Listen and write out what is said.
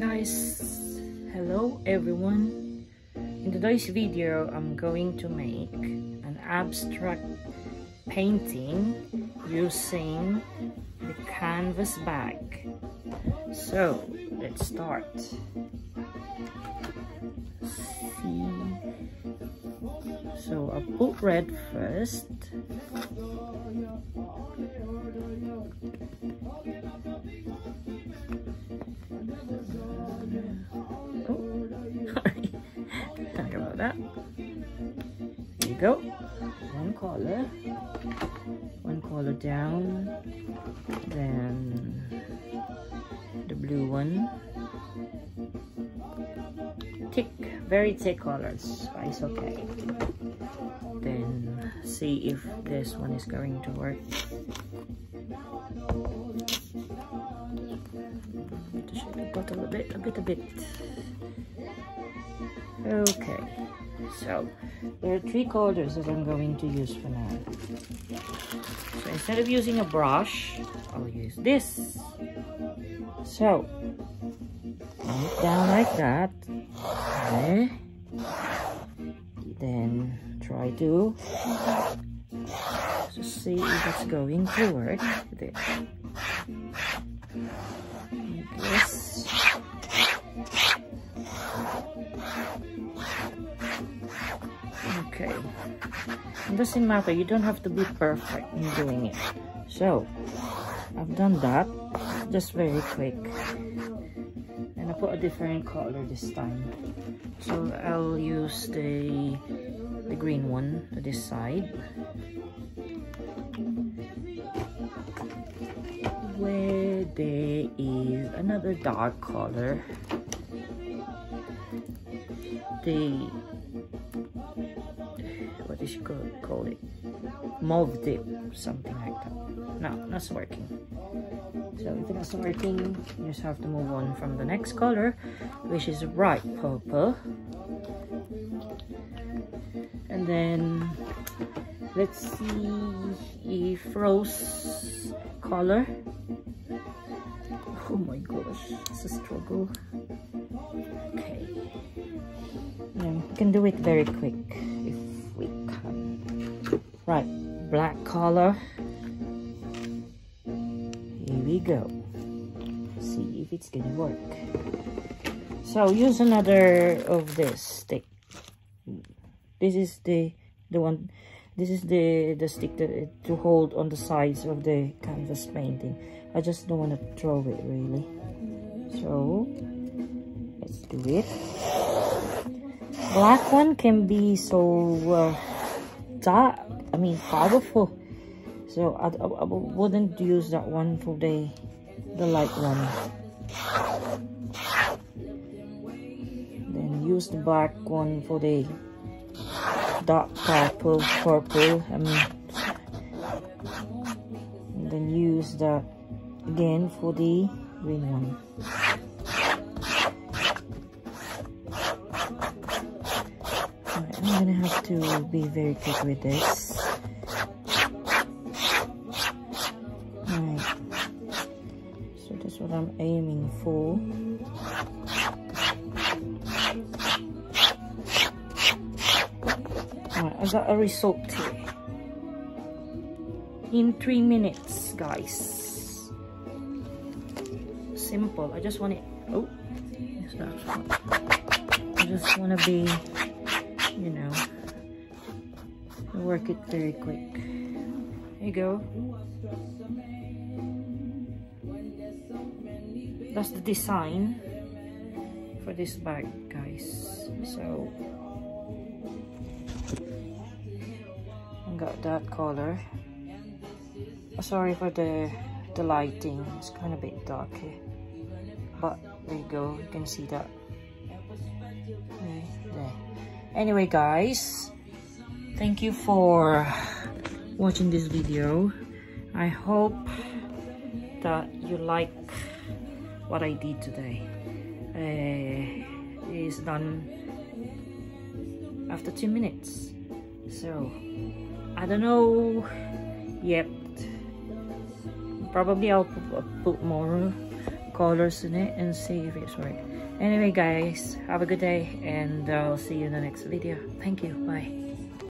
Guys, hello everyone. In today's video I'm going to make an abstract painting using the canvas bag. So let's start. See, so I'll put red first. Sorry about that. There you go. One color down, then the blue one. Thick, very thick colors, but it's okay. Then see if this one is going to work. To shake the bottle a bit. Okay, so there are three colors that I'm going to use for now. So instead of using a brush, I'll use this. So lay it down like that. Okay. Then try to see if it's going to work. There. Like this. Okay, it doesn't matter, you don't have to be perfect in doing it. So I've done that just very quick, and I put a different color this time. So I'll use the green one to this side, where there is another dark color, what is you call it, mauve dip, something like that. No, not working. So if it's not working, you just have to move on from the next color, which is bright purple. And then let's see if rose color. Oh my gosh, it's a struggle. Okay, yeah, we can do it very quick if we can. Right, black color. Here we go. See if it's gonna work. So use another of this stick. This is the one. This is the stick to hold on the sides of the canvas painting. I just don't want to throw it really. So let's do it. Black one can be so dark, powerful. So I wouldn't use that one for the light one. Then use the black one for the dark purple. And then use that again for the green one. Right, I'm gonna have to be very quick with this. Right, so that's what I'm aiming for. Right, I got a result here in 3 minutes, guys. Simple. I just want it. Oh, I just want to be, work it very quick. There you go. That's the design for this bag, guys. So I got that color. Sorry for the lighting, it's kind of a bit dark here, but there you go, you can see that. There. Anyway guys, thank you for watching this video. I hope that you like what I did today. It is done after 2 minutes, so I don't know yet. Probably I'll put more colors in it and see if it's right. Anyway guys, have a good day and I'll see you in the next video. Thank you. Bye.